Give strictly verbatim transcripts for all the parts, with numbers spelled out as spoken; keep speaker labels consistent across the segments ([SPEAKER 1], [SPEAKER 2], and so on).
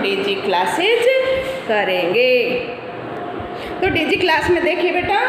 [SPEAKER 1] DG classes करेंगे। तो DG class में देखिए बेटा,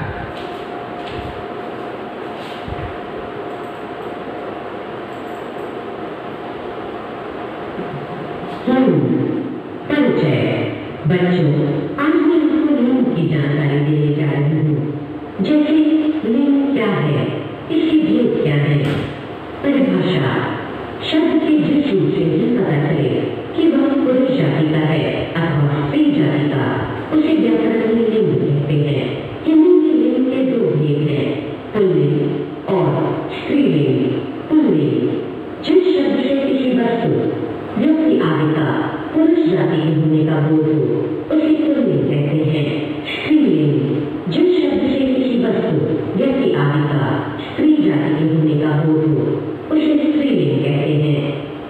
[SPEAKER 2] बच्चों, आज मैं आपको लिंग की जानकारी देने जा रही हूँ। जैसे लिंग क्या है, इसकी भेद क्या है। परिभाषा: शब्द के जिस रूप से भी पता चले कि वह पुरुष जाति का है अथवा स्त्री जाति का, उसे व्याकरण में लिंग कहते हैं। हिंदी में लिंग के दो भेद हैं, पुल्लिंग और स्त्रीलिंग। पुल्लिंग: जिस शब्द से किसी वस्तु, व्यक्ति आदि का पुरुष जाति के होने का बोध हो, उसे पुल्लिंग कहते हैं। स्त्रीलिंग: जिस शब्द से किसी वस्तु, व्यक्ति आदि का स्त्री जाति के होने का बोध हो, उसे स्त्रीलिंग कहते हैं।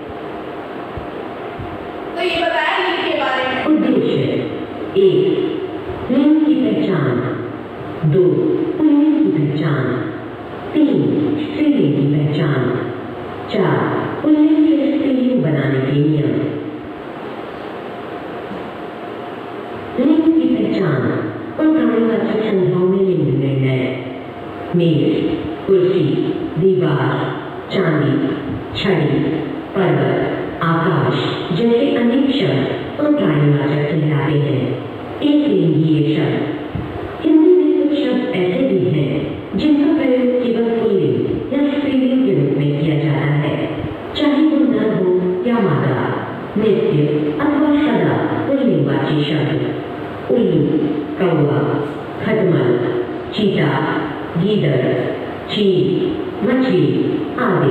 [SPEAKER 1] तो ये बताया लिंग के बारे में।
[SPEAKER 2] उद्देश्य: एक, लिंग की पहचान। दो, पुल्लिंग की पहचान। तीन, स्त्रीलिंग की पहचान। चार, पुल्लिंग से स्त्रीलिंग बनाने के नियम। लिंग की पहचान और प्राणीवाचक संज्ञाओं में लिंग निर्णय। मेज, कुर्सी, दीवार, चांदी, छड़ी, पर्वत, आकाश जैसे अनेक शब्द और प्राणीवाचक कहलाते हैं। एक लिंगीय शब्द: हिंदी में कुछ शब्द ऐसे भी हैं जिनका प्रयोग केवल पुल्लिंग या स्त्रीलिंग के रूप में किया जाता है, चाहे वो नर हो या मादा, नित्य अथवा सदा पुल्लिंगवाची शब्द। उल्लू, कौवा, खटमल, चीता, गीदड़, चील, मछली आदि।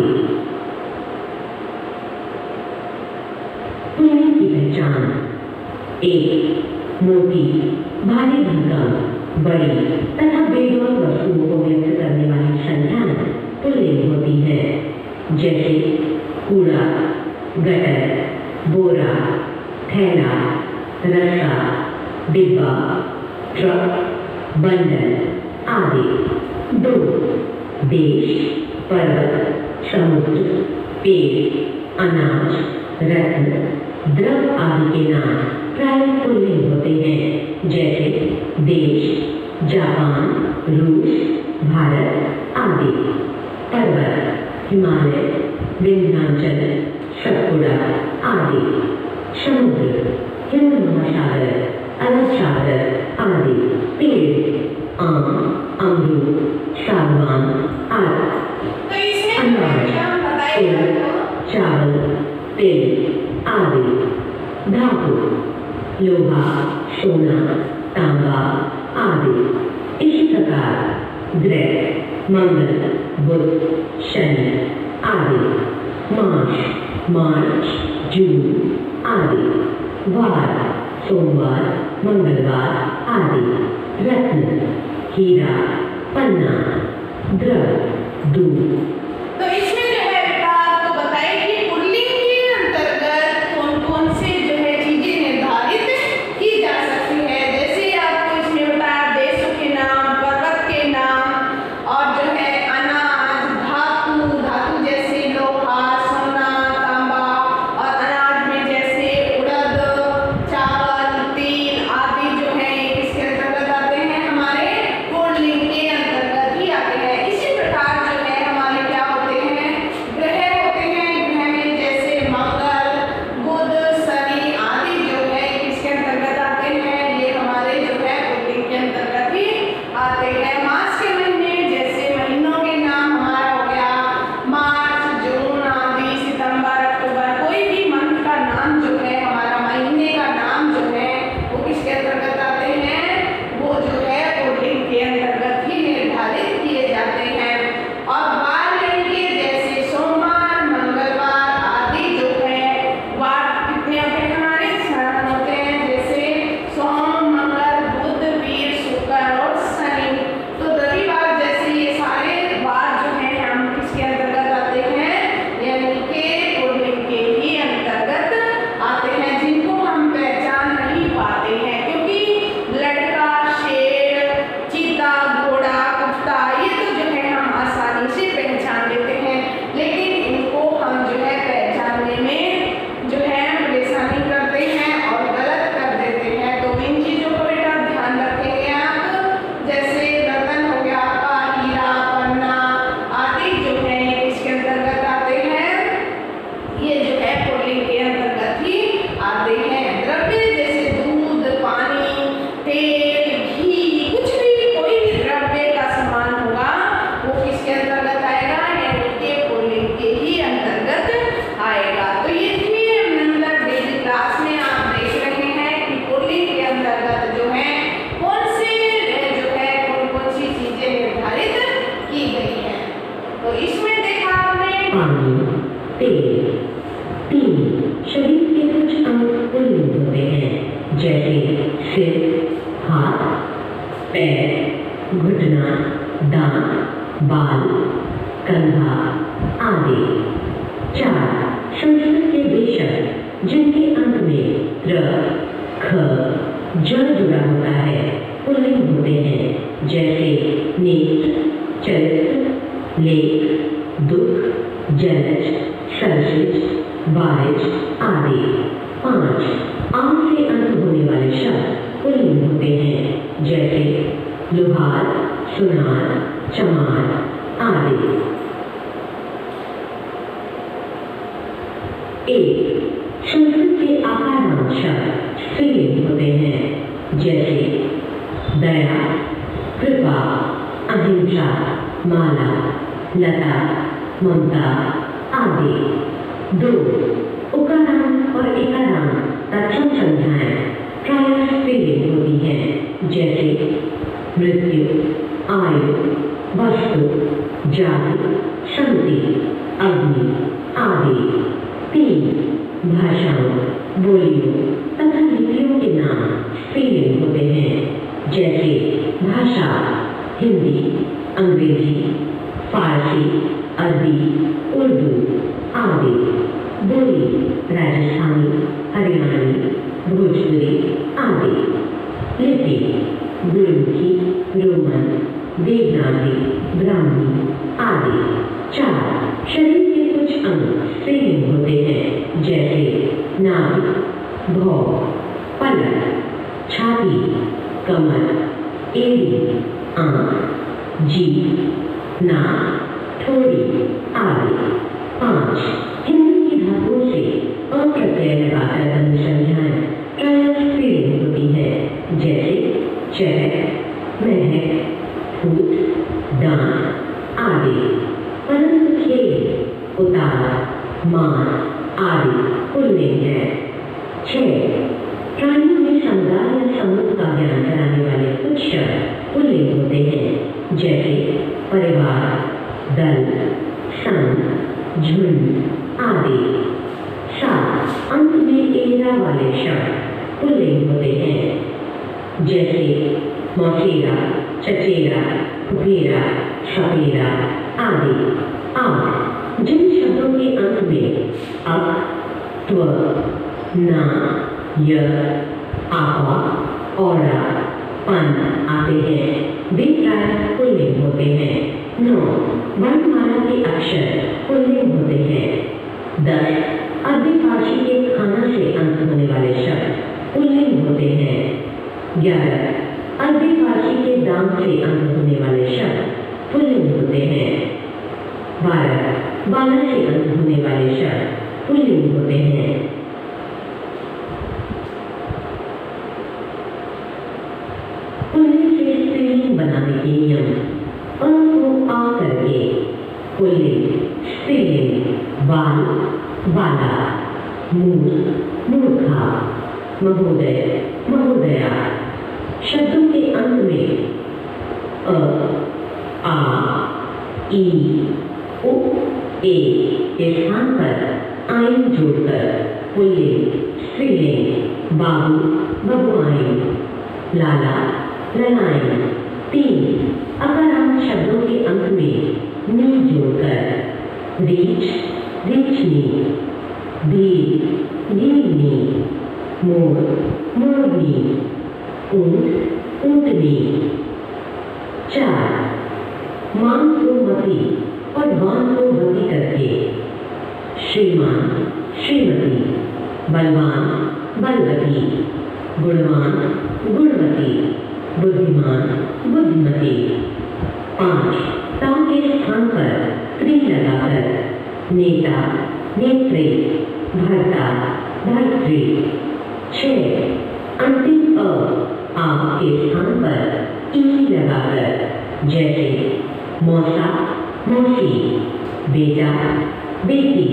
[SPEAKER 2] पुल्लिंग की पहचान: एक, मोटी, भारी भरकम, बड़ी तथा बेजोड़ वस्तुओं को व्यक्त करने वाली संख्याएं पुल्लिंग होती है, जैसे कूड़ा, गटर, बोरा, थैला, रस्सा, डिब्बा, ट्रक, बंडल आदि। दो, देश, पर्वत, समुद्र, पेड़, अनाज, रत्न, द्रव आदि के नाम प्रायः पुल्लिंग होते हैं, जैसे देश, जापान, रूस, भारत आदि। पर्वत: हिमालय, विंध्याचल, सतपुड़ा आदि। समुद्र: हिंद महासागर, अरब सागर आदि। पेड़: आम, अमरूद, सागवान आदि। अनाज: तिल, चावल, तिल आदि। धातु: लोहा, सोना, तांबा आदि। इसी प्रकार ग्रह: मंगल, बुध, शनि आदि। मास: मार्च, जून आदि। वार: सोमवार, मंगलवार आदि। रत्न: हीरा, पन्ना। द्रव: दूध।
[SPEAKER 1] तो इसमें जो है बेटा आपको बताइए कि पुल्लिंग के अंतर्गत कौन कौन से जो है चीजें निर्धारित की जा सकती है। जैसे आपको इसमें बताया देशों के नाम, पर्वत के नाम और जो है अनाज, धातु, धातु जैसे लोहा, सोना, तांबा और अनाज में जैसे उड़द, चावल, तिल आदि जो है इसके अंतर्गत आते हैं, हमारे पुल्लिंग के अंतर्गत ही आते हैं। इसी प्रकार जो है हमारे क्या आते हैं द्रव्य जैसे दूध, पानी, तेल, घी, कुछ भी कोई भी द्रव्य का सामान होगा वो किसके अंतर्गत आएगा, यानी के पुल्लिंग के ही अंतर्गत आएगा। तो ये थी मतलब डेली क्लास में आप देख रहे हैं कि पुल्लिंग के अंतर्गत जो है कौन से जो है कौन कौन सी चीजें निर्धारित की गई हैं। तो इसमें देखा आपने
[SPEAKER 2] पानी, तेल। तीन, शरीर के कुछ अंग पुल्लिंग होते हैं जैसे सिर, हाथ, पैर, घुटना, दांत, बाल, कंधा आदि। चार, संस्कृत के बेशक जिनके अंत में त्र, ख, ज जुड़ा होता है पुल्लिंग होते हैं जैसे नेत्र, चरित्र, लेख, दुख, जलज, सरसिज, बारिश आदि। पांच, आम से अंत होने वाले शब्द पुल्लिंग होते हैं जैसे लुहार, सुनार, चमार आदि। एक, संस्कृत के आकारांत शब्द स्त्रीलिंग होते हैं जैसे दया, कृपा, अहिंसा, माला, लता, ममता आदि। दो, उकारांत और इकारांत तत्सम संज्ञाएं प्रायः स्त्रीलिंग होती हैं जैसे मृत्यु, आयु, वस्तु, जाति, संति, अग्नि आदि। तीन, भाषाओं, बोलियों तथा लिपियों के नाम स्त्रीलिंग होते हैं जैसे भाषा हिंदी, अंग्रेजी, फारसी, अरबी, उर्दू आदि। बोली राजस्थानी, हरियाणवी, भोजपुरी आदि। लिपि गुरुमुखी, रोमन, देवनागरी, ब्राह्मी आदि। चार, शरीर के कुछ अंग स्त्रीलिंग होते हैं जैसे नाभि, भौं, पलक, छाती, कमर, एड़ी, आंख, जीभ, नाक, थोड़ी आदि। पांच, हिंदी की धातुओं से अप्रत्यय लगाकर अनुसंधान प्रायः स्त्रीलिंग होती है जैसे चहक, महक, फूट, दांत आदि। परंतु खेल, उतार, मान आदि पुल्लिंग है। छह, प्राणियों में समुदाय या समूह का ज्ञान कराने वाले कुछ शब्द पुल्लिंग होते हैं जैसे परिवार, दल, संघ, झुंड आदि। सात, अंत में एरा वाले शब्द पुल्लिंग होते हैं जैसे मौसेरा, चचेरा, फुफेरा, सपेरा आदि। आठ, जिन शब्दों के अंत में अक, त्व, ना, य, आपा, औरा, पन आते हैं वे प्रायः पुल्लिंग होते हैं। नौ, वर्णमाला के अक्षर पुल्लिंग होते हैं। दस, अरबी फारसी के खाना से अंत होने वाले शब्द पुल्लिंग होते हैं। ग्यारह, अरबी फारसी के दाम से अंत होने वाले शब्द पुल्लिंग होते हैं। बारह, बाला से अंत होने वाले शब्द पुल्लिंग होते हैं। पुल्लिंग से स्त्रीलिंग बनाने के नियम। अ को आ करके पुल्लिंग, स्त्रीलिंग, बाल, बाला, मूर्ख, मूर्खा, महोदय, महोदया। शब्दों के अंत में अ, आ, ई, उ, ए के स्थान पर आइन जोड़कर पुल्लिंग, स्त्रीलिंग, बाबू, बबुआइन, लाला, ललाइन। तीन, अकारांत शब्दों के अंत में नी जोड़कर रीछ, रीछनी, धीर, धीरनी, मोर, मोरनी, ऊंट, ऊंटनी। चार, मान को मती और वान को वती करके श्रीमान, श्रीमती, बलवान, बलवती, गुणवान, गुणवती, बुद्धिमान, बुद्धिमती। पांच, ताऊ के स्थान पर त्रि लगाकर नेता, नेत्री, भर्ता, भर्त्री, के स्थान पर ई लगाकर, जैसे मौसा, मौसी, बेटा, बेटी।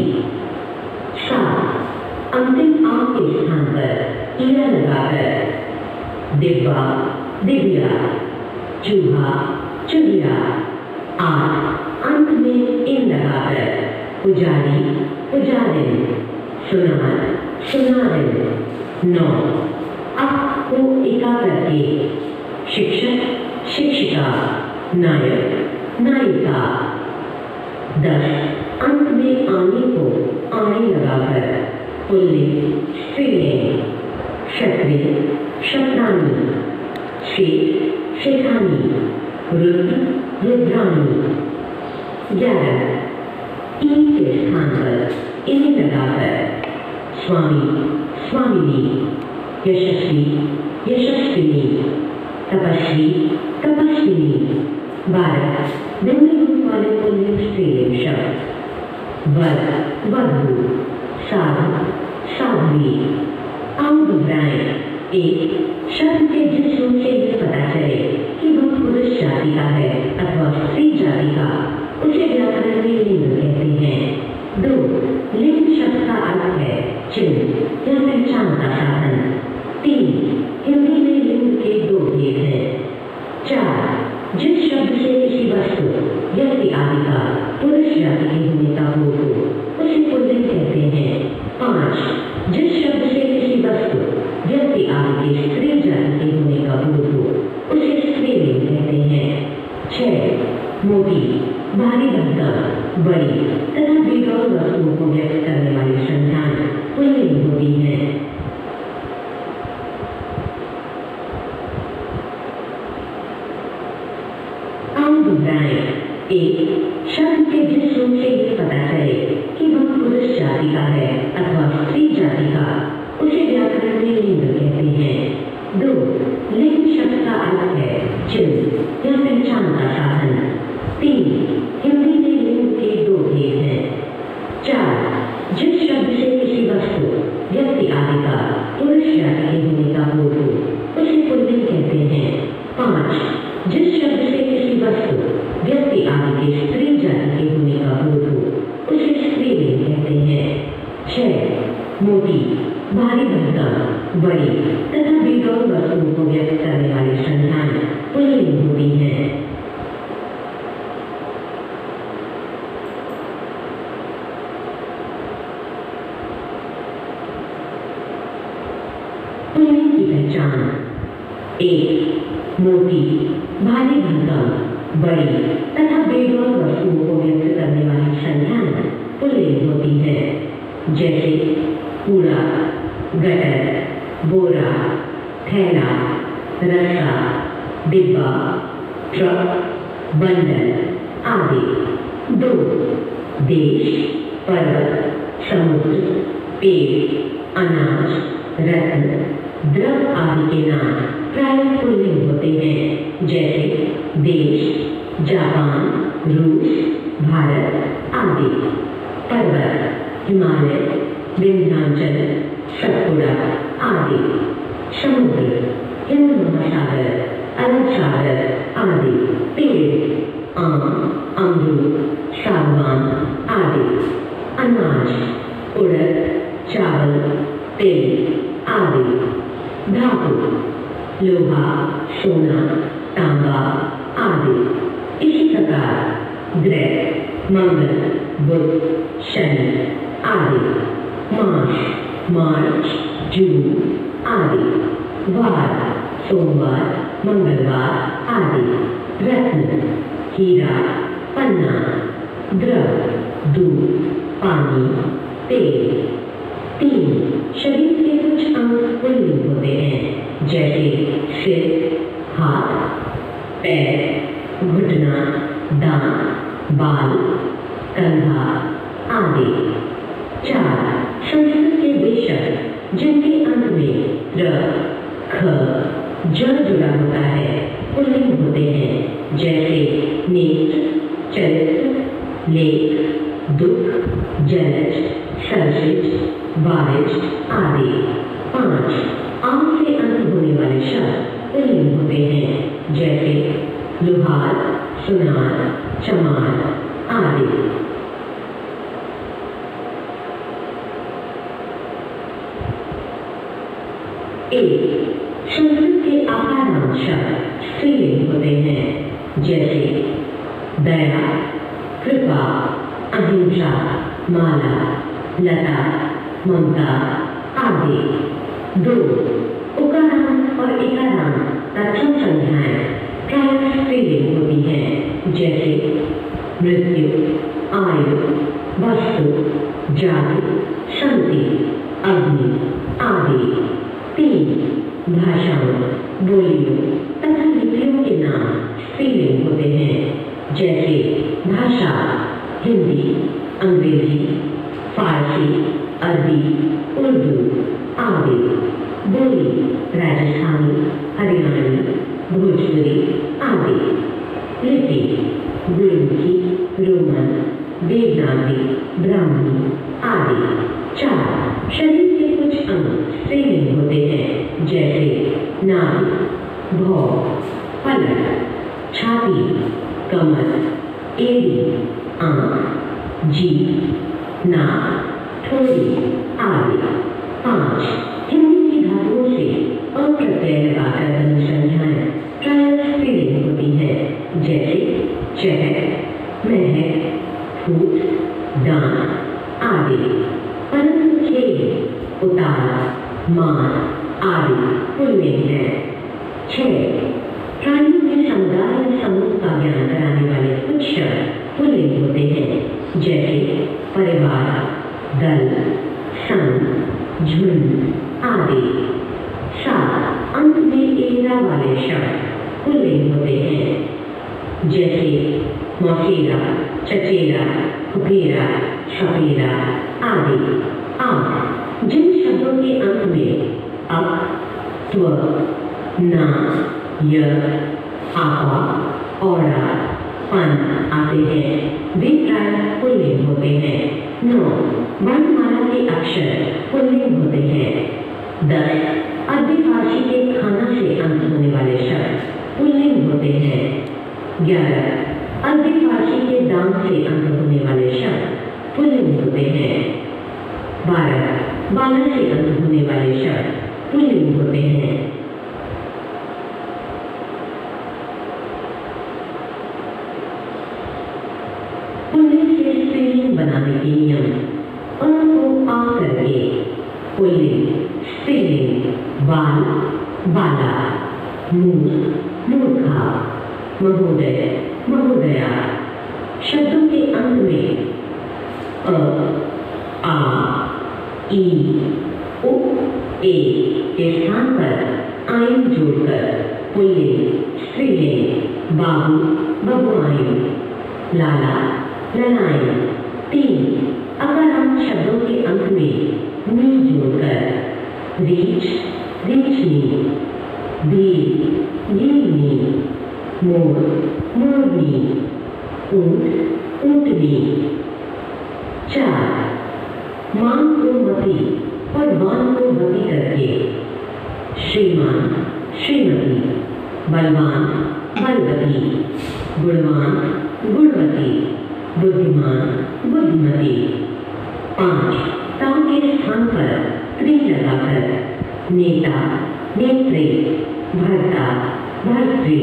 [SPEAKER 2] सात अंतिम आ के स्थान पर ईरा लगाकर, दिव्या, दिव्या, चूहा, चुहिया। आठ अंत में इन लगाकर, पुजारी, पुजारिन, सुनार, सुनारिन। नौ अप को इका करके, शिक्षक, शिक्षिका, नायक, नायिका। दस अंत में आने को आने लगाकर, पुल्लिंग, स्त्रीलिंग, क्षत्रिय, क्षत्राणी, शेठ, शेठानी, रुद्र, रुद्राणी। ग्यारह ई के स्थान पर इन्हें लगाकर, स्वामी, स्वामिनी, यशस्वी, यशस्विनी, तपस्वी, तपस्विनी। बारह भिन्न रूप वाले पुल्लिंग स्त्रीलिंग शब्द, वर, वधू, साधु, साध्वी। आओ दोहराएं। एक शब्द के जिस रूप से यह पता चले कि वह पुरुष जाति का है अथवा स्त्री जाति का, उसे व्याकरण में लिंग कहते हैं। दो लिंग शब्द का अर्थ है चिन्ह या पहचान का साधन। तीन हिंदी में लिंग के दो भेद हैं। चार जिस शब्द से किसी वस्तु, व्यक्ति आदि का पुरुष जाति के होने का बोध हो, उसे पुल्लिंग कहते हैं। पांच जिस शब्द से किसी वस्तु, व्यक्ति आदि के स्त्री जाति के होने का बोध हो, उसे स्त्रीलिंग कहते हैं। छह मोटी, भारी भरकम, बड़ी तथा बेगौर वस्तुओं को व्यक्त करने वाली संज्ञान पुल्लिंग होती है। आओ दोहराएं। एक शब्द के जिस रूप से यह पता चले कि वह पुरुष जाति का है अथवा स्त्री जाति का, उसे व्याकरण में लिंग कहते हैं। दो लिंग शब्द का अर्थ है चिन्ह या पहचान का साधन। तीन हिंदी में लिंग के दो भेद हैं। चार जिस शब्द से किसी वस्तु, व्यक्ति आदि का पुरुष जाति के होने का बोध हो, उसे पुल्लिंग कहते हैं। पांच जिस शब्द से किसी वस्तु, व्यक्ति आदि के स्त्री जाति के होने का बोध हो, उसे स्त्रीलिंग कहते हैं। छह मोटी, भारी भरकम, बड़ी तथा बेगौर वस्तुओं को व्यक्त करने वाली संज्ञान पुल्लिंग होती है। पुल्लिंग की पहचान। एक मोटी, भारी भरकम, बड़ी तथा बेगौर वस्तुओं को व्यक्त करने वाली संज्ञान पुल्लिंग होती है। जैसे कूड़ा, गटर, बोरा, थैला, रस्सा, डिब्बा, ट्रक, बंडल आदि। दो देश, पर्वत, समुद्र, पेड़, अनाज, रत्न, द्रव आदि के नाम प्रायः पुल्लिंग होते हैं। जैसे देश, जापान, रूस, भारत आदि। पर्वत, हिमालय, विंध्याचल, सतपुड़ा आदि। समुद्र, हिंद महासागर, अरब सागर आदि। पेड़, आम, अमरूद, सागवान आदि। अनाज, उड़द, चावल, तिल आदि। धातु, लोहा, सोना, तांबा आदि। इसी प्रकार ग्रह, मंगल, बुध, शनि आदि। मास, मार्च, जून आदि। वार, सोमवार, मंगलवार आदि। रत्न, हीरा, पन्ना। द्रव, दूध, पानी, तेल। तीन शरीर के कुछ अंग पुल्लिंग होते हैं, जैसे सिर, हाथ, पैर, घुटना, दांत, बाल, कंधा आदि। चार संस्कृत के वे शब्द जिनके अंत में र, ख, ज जुड़ा होता है पुल्लिंग होते हैं, जैसे नेत्र, चरित्र, लेख, दुख, जलज, सर्जित, बारिज आदि। पांच आम से अंत होने वाले शब्द पुल्लिंग होते हैं, जैसे लुहार, सुनार, चमार आदि। एक संस्कृत के आकारांत शब्द स्त्रीलिंग होते हैं, जैसे दया, कृपा, अहिंसा, माला, लता, ममता आदि। दो उकारांत और इकारांत तत्सम संज्ञाएं प्रायः स्त्रीलिंग होती हैं, जैसे मृत्यु, आयु, वस्तु, जाति, शांति, अग्नि आदि। तीन भाषाओं, बोलियों तथा लिपियों के नाम स्त्रीलिंग होते हैं, जैसे भाषा हिंदी, अंग्रेजी, फारसी, अरबी, उर्दू आदि। बोली राजस्थानी, हरियाणवी, भोजपुरी आदि। लिपि गुरुमुखी, रोमन, देवनागरी, ब्राह्मी आदि। चार शरीर के कुछ अंग स्त्रीलिंग होते हैं, जैसे नाभि, भौं, पलक, छाती, कमर, एड़ी, आंख, जीभ, नाक, ठोड़ी आदि। पांच हिंदी की धातुओं से अप्रत्यय लगाकर बनी संज्ञाएं प्रायः स्त्रीलिंग होती हैं, जैसे चहक, महक, फूट, दांत आदि। परंतु खेल, उतार, मार आदि पुल्लिंग है। छह प्राणियों में समुदाय या समूह का ज्ञान कराने वाले कुछ शब्द पुल्लिंग होते हैं, जैसे परिवार, दल, संघ, झुंड आदि। सात अंत में एरा वाले शब्द पुल्लिंग होते हैं, जैसे मौसेरा, चचेरा, फुफेरा, सपेरा आदि। आठ जिन शब्दों के अंत में अप, त्व, ना, य, आपा, औरा, पन आते हैं, वे प्रायः पुल्लिंग होते हैं। नौ वर्णमाला के अक्षर पुल्लिंग होते हैं। दस अरबी फारसी के खाना से अंत होने वाले शब्द पुल्लिंग होते हैं। ग्यारह अरबी फारसी के दाम से अंत होने वाले शब्द पुल्लिंग होते हैं। बारह बाला से अंत होने वाले शब्द पुल्लिंग होते हैं। पुल्लिंग से स्त्रीलिंग बनाने के नियम। अ को आ करके पुल्लिंग, स्त्रीलिंग, बाल, बाला, मूर्ख, मूर्खा, महोदय, महोदया। शब्दों के अंत में अ, आ, ई, उ, ए के स्थान पर आयन जोड़कर पुल्लिंग, स्त्रीलिंग, बाबू, बबुआइन, लाला, ललाइन। तीन अकारांत शब्दों के अंत में नी जोड़कर रीछ, रीछनी, भील, भीलनी, मोर, मोरनी, ऊंट, ऊंटनी। चार मान को मती और वान को मती करके श्रीमान, श्रीमती, बलवान, बलवती, गुणवान, गुणवती, बुद्धिमान, बुद्धिमती। पांच ता के स्थान पर त्रि लगाकर नेता, नेत्री, भर्ता, भर्तृ।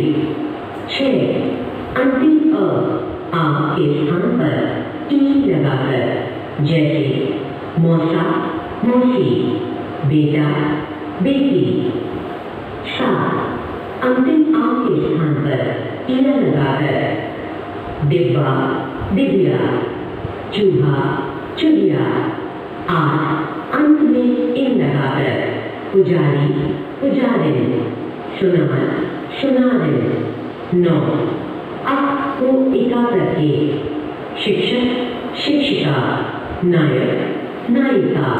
[SPEAKER 2] छह अंतिम अ आ के स्थान पर ई लगाकर, जैसे मौसा, मौसी, बेटा, बेटी। सात अंतिम आ के स्थान पर ईरा लगाकर डिब्बा, डिबिया, चूहा, चुहिया। आठ अंत में इन लगाकर पुजारी, पुजारिन, सुनार, सुनारिन। नौ अक को इका करके शिक्षक, शिक्षिका, नायक, नायिका।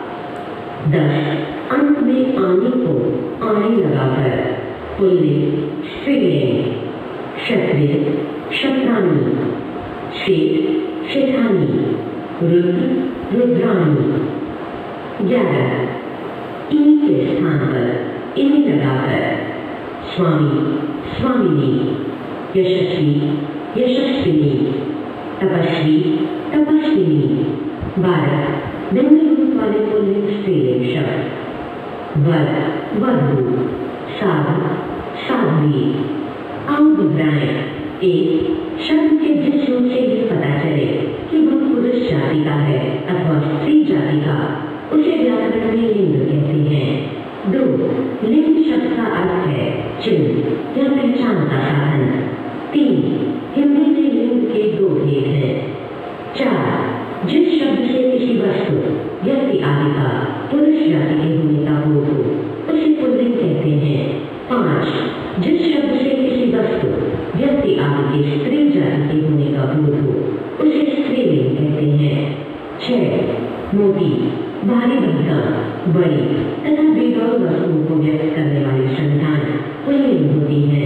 [SPEAKER 2] दस अंत में आने को आने लगाकर पुल्लिंग, स्त्रीलिंग, क्षत्रिय, क्षत्राणी, शेठ, शेठानी, रुद्र, रुद्राणी। ग्यारह ई के स्थान पर इन्हें लगाकर स्वामी, स्वामिनी, यशस्वी, यशस्विनी, तपस्वी, तपस्विनी, बालक, भिन्न रूप वाले पुल्लिंग स्त्रीलिंग शब्द, वर, वधू, साधु, साध्वी। आओ दोहराएं। एक, शब्द के जिस रूप से ये पता चले कि वह पुरुष जाति का है अथवा स्त्री जाति का, उसे व्याकरण में लिंग कहते हैं। दो, लिंग शब्द का अर्थ है चिन्ह या पहचान का साधन। तीन, हिंदी में लिंग के दो भेद हैं। चार, जिस शब्द से किसी वस्तु, व्यक्ति आदि का पुरुष जाति के होने का बोध हो, उसे पुल्लिंग कहते हैं। पांच, जिस शब्द से किसी वस्तु, व्यक्ति आदि के स्त्री जाति के होने का बोध हो, उसे स्त्रीलिंग कहते हैं। छह, मोटी, भारी भरकम, बड़ी तथा बेदौर वस्तुओं को व्यक्त करने वाली संतान पुल्लिंग होती है।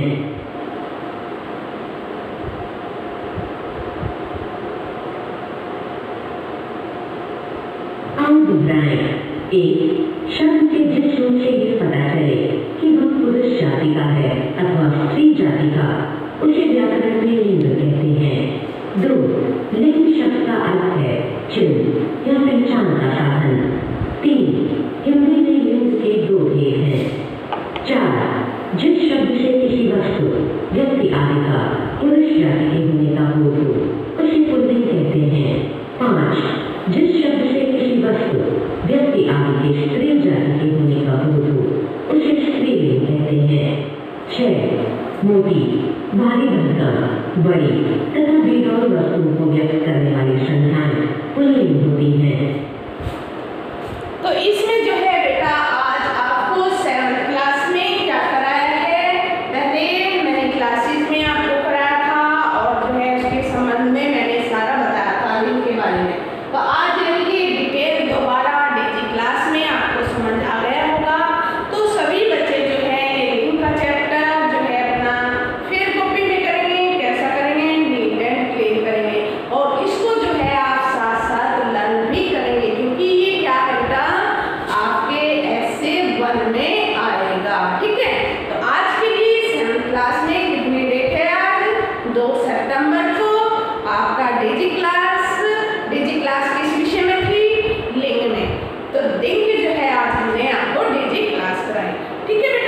[SPEAKER 2] आओ दोहराएं। एक, शब्द के जिस रूप से ये पता चले कि वह पुरुष जाति का है अथवा स्त्री जाति का, उसे व्याकरण में लिंग कहते हैं। दो, लिंग शब्द का अर्थ है चिन्ह या पहचान का साधन। तीन, हिंदी में लिंग के दो भेद हैं। चार, जिस शब्द से किसी वस्तु, व्यक्ति आदि का पुरुष जाति के होने का बोध हो, उसे पुल्लिंग कहते हैं। पांच, जिस शब्द से किसी वस्तु, व्यक्ति आदि के स्त्री जाति के होने का बोध हो, उसे स्त्रीलिंग कहते हैं। छह, मोटी, भारी भरकम, बड़ी तथा बेदौर वस्तुओं को व्यक्त करने वाली संतान पुल्लिंग होती है।
[SPEAKER 1] तो इसमें जो है बेटा आज आपको सेवन्थ क्लास में क्या कराया है, पहले मैंने क्लासेस में आपको कराया था और जो है उसके संबंध में मैंने सारा बताया था लिंग के बारे में। तो आज इनकी डिटेल दोबारा डीजी क्लास में आपको समझ आ गया होगा। तो सभी बच्चे जो है ये लिंग का चैप्टर जो है अपना फिर कॉपी में करेंगे, कैसा करेंगे, नीट एंड क्लीन करेंगे और इसको जो है आप साथ साथ लर्न भी करेंगे, क्योंकि ये क्या है बेटा आपके ऐसे वन में आएगा। ठीक है, तो आज के लिए सेवन्थ क्लास में कितनी डेट है, आज दो सितंबर को आपका डीजी क्लास, डीजी क्लास किस विषय में थी, लिंग में। तो लिंग जो है आज हमने आपको डीजी क्लास कराई। ठीक है।